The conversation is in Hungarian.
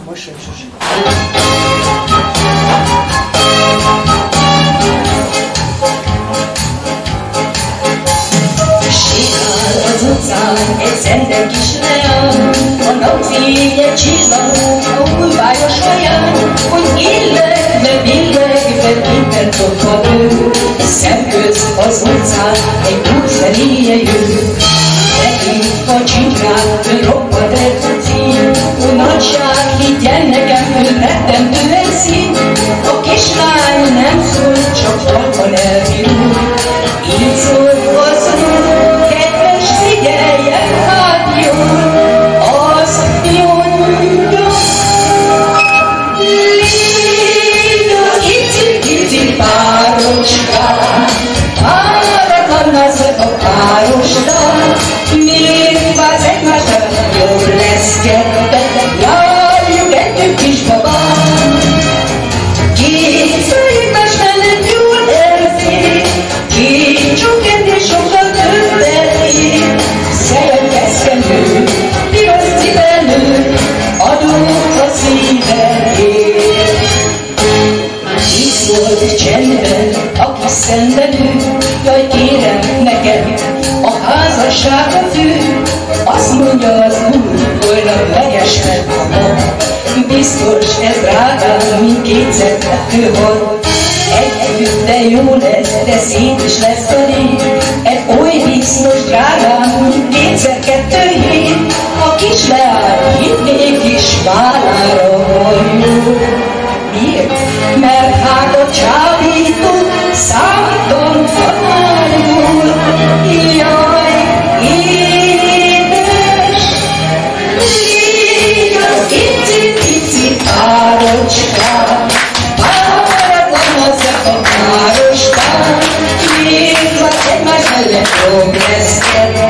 Mosoly sose. Sétál az utcán egy szendek kis leány, a napfénye csillag a hulvályos haján, hogy illegve, billegve, minden tokva ő, szemköz az utcán egy út feléje jő. Nekünk a csinkát, ő roppad egy cím, ó nagyság, higgyen nekem, ő rettentően szín. A kislány nem szól, csak talpan elvirul, így szól az úr, kedves figyeljen, hát jól, azt mondja. Léna, icipici pároskám, páratlan az a párosnál, miért váz egymásra, jól lesz ketten, járjuk együtt kisbabám. Két főigás mellett jól elfér, két csókent és sokkal többet ér. Szejem keszkenő, piros cipelő, adót a szívedért. Így szólt csendben, aki szemben ül, jaj kérem nekem, a házasság a fő. Azt mondja az úr, holnap megesmed a nap, biztos ez drágám, mint kétszer kettő hat. Együtt de jó lesz, de szét is lesz a rég, egy oly biztos drágám, mint kétszer kettő hét. A kis leány itt mégis válára hajló. Miért? Mert hát a csábító számítom tanárul. Jaj, édes, légy az icipici párocskám, páratlan az a pároskám, miért vagy egymás mellett jobb lesz ketten.